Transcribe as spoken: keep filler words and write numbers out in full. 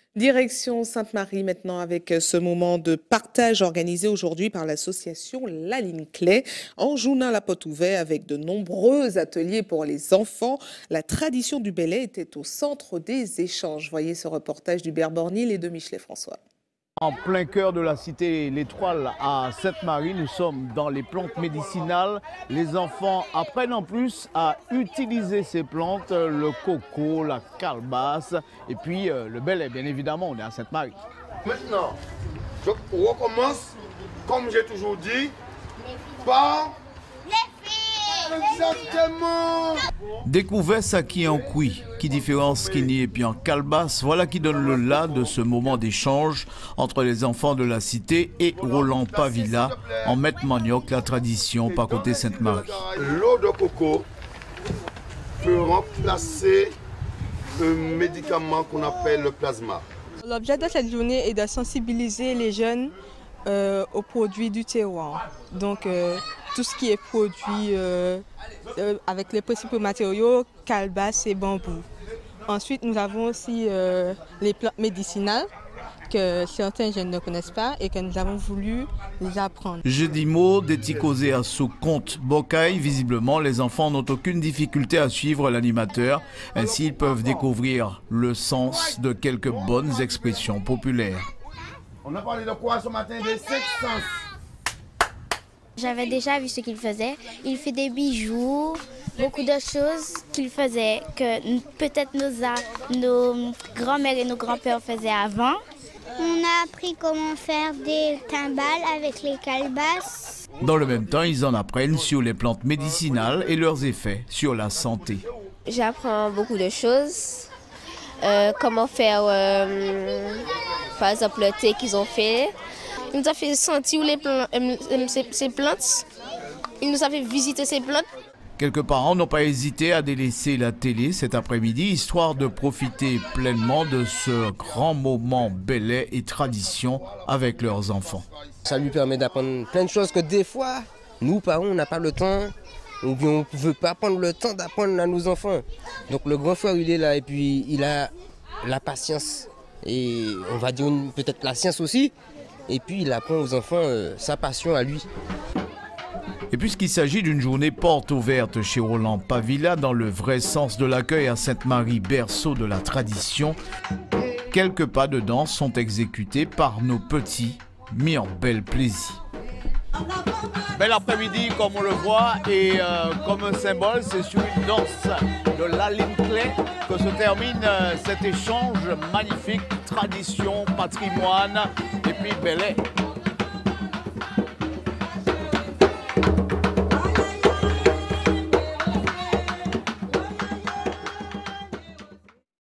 Direction Sainte-Marie maintenant avec ce moment de partage organisé aujourd'hui par l'association La Ligne Clé en Jounin la Potte Ouvert avec de nombreux ateliers pour les enfants. La tradition du Belay était au centre des échanges. Voyez ce reportage d'Hubert Bornil et de Michelet François. En plein cœur de la cité L'Étoile à Sainte-Marie, nous sommes dans les plantes médicinales. Les enfants apprennent en plus à utiliser ces plantes, le coco, la calebasse et puis euh, le Belay, bien évidemment, on est à Sainte-Marie. Maintenant, je recommence, comme j'ai toujours dit, par les filles. Exactement. Découvert ça qui est en cuit, qui différence Skinny et puis en calebasse, voilà qui donne le là de ce moment d'échange entre les enfants de la cité et Roland Pavilla en Maître Manioc, la tradition par côté Sainte-Marie. L'eau de coco peut remplacer un médicament qu'on appelle le plasma. L'objet de cette journée est de sensibiliser les jeunes euh, aux produits du terroir. Donc euh, tout ce qui est produit euh, euh, avec les principaux matériaux, calebasse et bambou. Ensuite, nous avons aussi euh, les plantes médicinales que certains jeunes ne connaissent pas et que nous avons voulu les apprendre. Jeudi mot, d'éticosé à sous compte Bocaille. Visiblement, les enfants n'ont aucune difficulté à suivre l'animateur. Ainsi, ils peuvent découvrir le sens de quelques bonnes expressions populaires. On a parlé de quoi ce matin? Des cinq sens. J'avais déjà vu ce qu'il faisait. Il fait des bijoux, beaucoup de choses qu'il faisait que peut-être nos, nos grands-mères et nos grands-pères faisaient avant. On a appris comment faire des timbales avec les calebasses. Dans le même temps, ils en apprennent sur les plantes médicinales et leurs effets sur la santé. J'apprends beaucoup de choses. Euh, comment faire, euh, par exemple, le thé qu'ils ont fait. Il nous a fait sentir les plantes, euh, ces, ces plantes. Il nous a fait visiter ces plantes. Quelques parents n'ont pas hésité à délaisser la télé cet après-midi, histoire de profiter pleinement de ce grand moment Belay et tradition avec leurs enfants. Ça lui permet d'apprendre plein de choses que des fois, nous parents, on n'a pas le temps, ou bien on ne veut pas prendre le temps d'apprendre à nos enfants. Donc le grand frère, il est là et puis il a la patience et on va dire peut-être la science aussi. Et puis il apprend aux enfants euh, sa passion à lui. Et puisqu'il s'agit d'une journée porte ouverte chez Roland Pavilla, dans le vrai sens de l'accueil à Sainte-Marie, berceau de la tradition, quelques pas de danse sont exécutés par nos petits, mis en bel plaisir. Bel après-midi comme on le voit et euh, comme un symbole, c'est sur une danse de La Ligne Clé que se termine euh, cet échange magnifique, tradition, patrimoine et puis Belay.